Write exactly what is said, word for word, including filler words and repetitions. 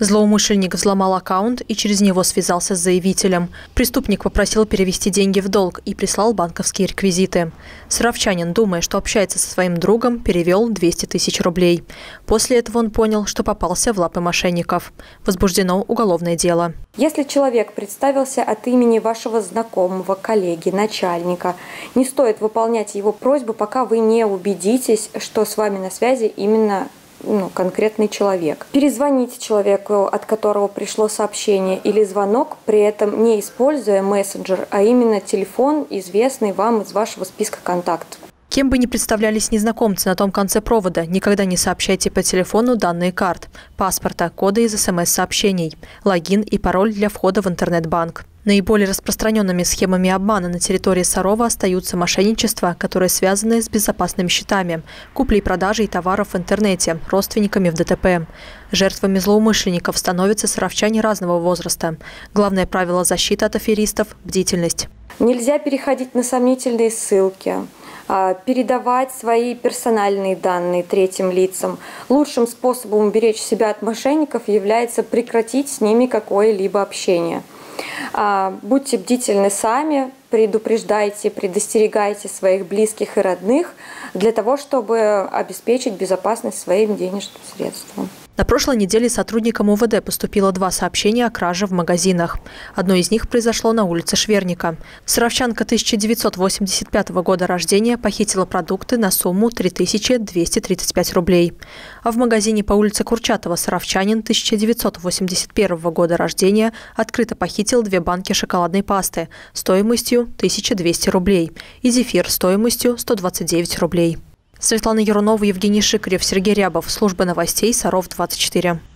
Злоумышленник взломал аккаунт и через него связался с заявителем. Преступник попросил перевести деньги в долг и прислал банковские реквизиты. Саровчанин, думая, что общается со своим другом, перевел двести тысяч рублей. После этого он понял, что попался в лапы мошенников. Возбуждено уголовное дело. Если человек представился от имени вашего знакомого, коллеги, начальника, не стоит выполнять его просьбу, пока вы не убедитесь, что с вами на связи именно ну, конкретный человек. Перезвоните человеку, от которого пришло сообщение или звонок, при этом не используя мессенджер, а именно телефон, известный вам из вашего списка контактов. Кем бы ни представлялись незнакомцы на том конце провода, никогда не сообщайте по телефону данные карт, паспорта, коды из эс эм эс-сообщений, логин и пароль для входа в интернет-банк. Наиболее распространенными схемами обмана на территории Сарова остаются мошенничества, которые связаны с безопасными счетами, куплей-продажей товаров в интернете, родственниками в дэ тэ пэ. Жертвами злоумышленников становятся саровчане разного возраста. Главное правило защиты от аферистов – бдительность. Нельзя переходить на сомнительные ссылки, передавать свои персональные данные третьим лицам. Лучшим способом уберечь себя от мошенников является прекратить с ними какое-либо общение. Будьте бдительны сами, предупреждайте, предостерегайте своих близких и родных для того, чтобы обеспечить безопасность своим денежным средствам. На прошлой неделе сотрудникам у вэ дэ поступило два сообщения о краже в магазинах. Одно из них произошло на улице Шверника. Саровчанка тысяча девятьсот восемьдесят пятого года рождения похитила продукты на сумму три тысячи двести тридцать пять рублей. А в магазине по улице Курчатова саровчанин тысяча девятьсот восемьдесят первого года рождения открыто похитил две банки шоколадной пасты стоимостью тысяча двести рублей и зефир стоимостью сто двадцать девять рублей. Светлана Ярунова, Евгений Шикарев, Сергей Рябов. Служба новостей Саров двадцать четыре.